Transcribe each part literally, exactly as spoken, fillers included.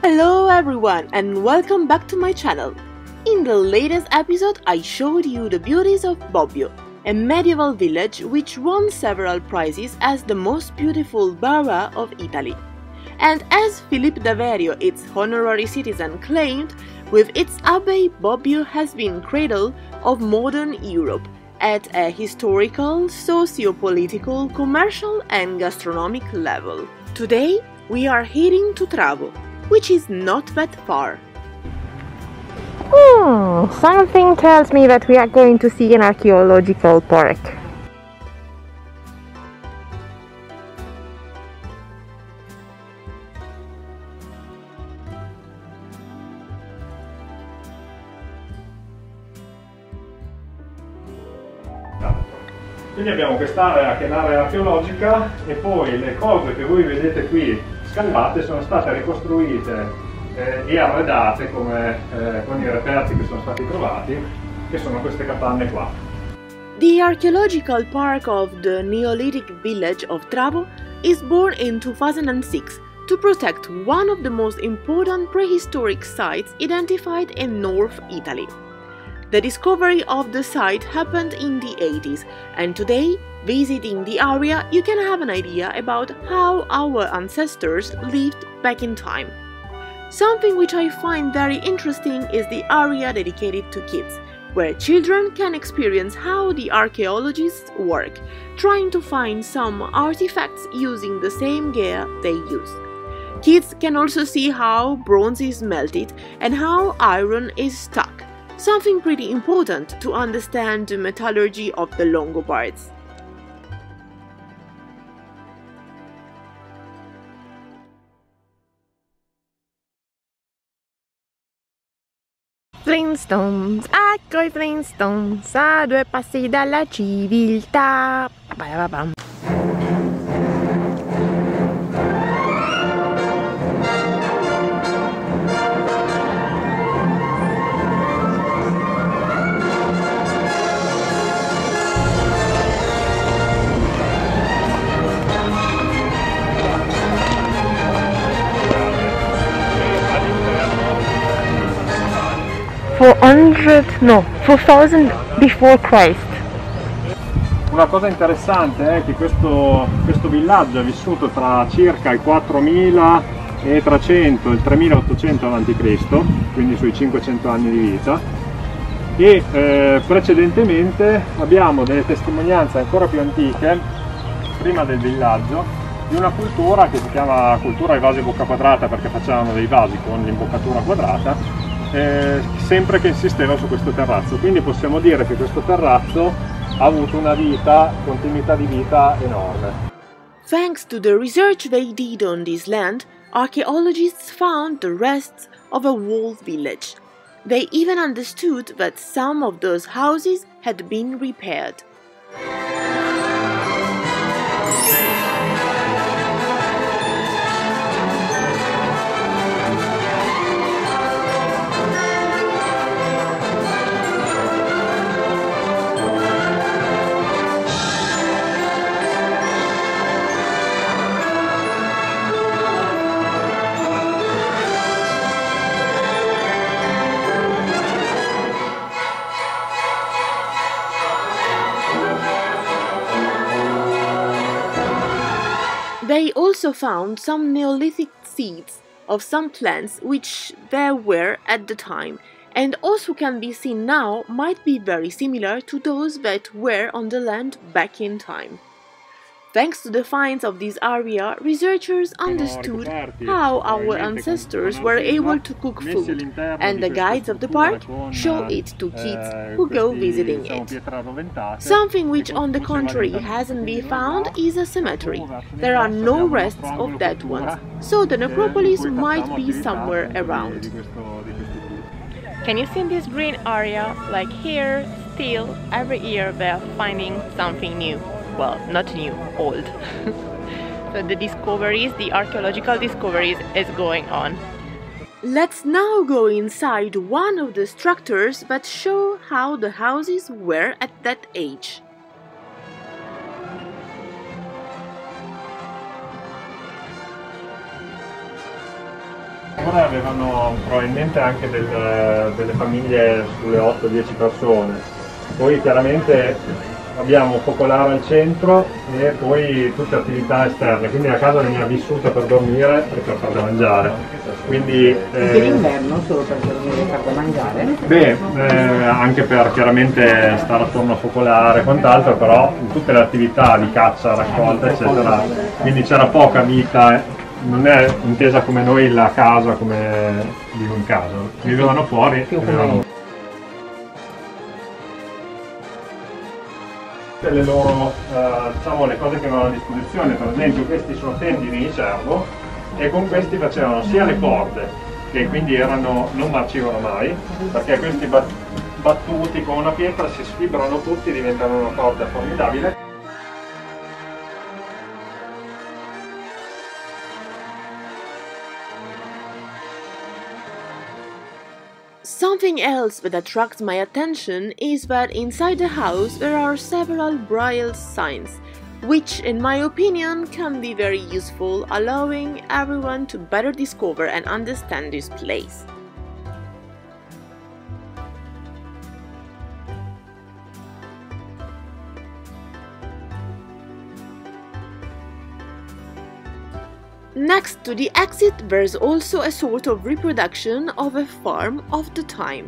Hello everyone and welcome back to my channel. In the latest episode I showed you the beauties of Bobbio, a medieval village which won several prizes as the most beautiful borough of Italy. And as Philippe Daverio, its honorary citizen, claimed, with its abbey Bobbio has been cradle of modern Europe at a historical, socio-political, commercial and gastronomic level. Today we are heading to Travo, which is not that far. Hmm, something tells me that we are going to see an archaeological park. Quindi abbiamo quest'area che è l'area archeologica e poi le cose che voi vedete qui scavate sono state ricostruite eh, e arredate come, eh, con i reperti che sono stati trovati, che sono queste capanne qua. The archaeological park of the Neolithic village of Travo is born in two thousand six to protect one of the most important prehistoric sites identified in North Italy. The discovery of the site happened in the eighties, and today, visiting the area, you can have an idea about how our ancestors lived back in time. Something which I find very interesting is the area dedicated to kids, where children can experience how the archaeologists work, trying to find some artifacts using the same gear they use. Kids can also see how bronze is melted and how iron is stuck. Something pretty important to understand the metallurgy of the Longobards. Flintstones, ecco i Flintstones, a due passi dalla civiltà. Ba-ba-bam. four hundred, no, four thousand before Christ. Una cosa interessante è che questo, questo villaggio è vissuto tra circa il quattromilatrecento e il tremilaottocento avanti Cristo, quindi sui cinquecento anni di vita, e eh, precedentemente abbiamo delle testimonianze ancora più antiche, prima del villaggio, di una cultura che si chiama cultura ai vasi bocca quadrata, perché facevano dei vasi con l'imboccatura quadrata, Eh, sempre che insisteva su questo terrazzo, quindi possiamo dire che questo terrazzo ha avuto una vita, continuità di vita enorme. Thanks to the research they did on this land, archaeologists found the rests of a walled village. They even understood that some of those houses had been repaired. They also found some Neolithic seeds of some plants which there were at the time, and also can be seen now might be very similar to those that were on the land back in time. Thanks to the finds of this area, researchers understood how our ancestors were able to cook food, and the guides of the park show it to kids who go visiting it. Something which, on the contrary, hasn't been found is a cemetery. There are no rests of dead ones, so the necropolis might be somewhere around. Can you see this green area? Like here, still, every year they're finding something new. Well, not new, old. So the discoveries, the archaeological discoveries is going on. Let's now go inside one of the structures that show how the houses were at that age. Ora avevano probabilmente anche del, delle famiglie sulle otto dieci persone, poi chiaramente abbiamo un focolare al centro e poi tutte attività esterne, quindi la casa veniva vissuta per dormire e per far da mangiare. Quindi, eh, per l'inverno solo per dormire e far da mangiare? Beh, eh, anche per chiaramente stare attorno a focolare e quant'altro, però tutte le attività di caccia, raccolta eccetera, quindi c'era poca vita. Non è intesa come noi la casa, come vivo in casa, vivevano fuori. Vivevano... Le loro, eh, diciamo, le cose che avevano a disposizione, per esempio questi sono tendini di cervo e con questi facevano sia le corde, che quindi erano, non marcivano mai, perché questi battuti con una pietra si sfibrano tutti e diventano una corda formidabile. Something else that attracts my attention is that inside the house there are several braille signs, which in my opinion can be very useful, allowing everyone to better discover and understand this place. Next to the exit, there's also a sort of reproduction of a farm of the time.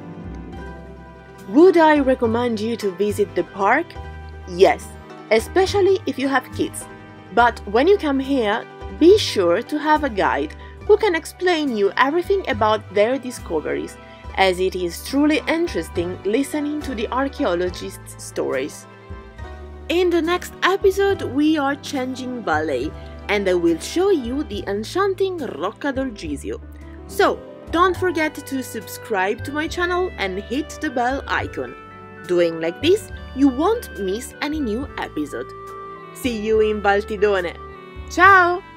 Would I recommend you to visit the park? Yes, especially if you have kids. But when you come here, be sure to have a guide who can explain you everything about their discoveries, as it is truly interesting listening to the archaeologists' stories. In the next episode, we are changing ballet, and I will show you the enchanting Rocca d'Orgisio. So, don't forget to subscribe to my channel and hit the bell icon. Doing like this, you won't miss any new episode. See you in Val Tidone! Ciao!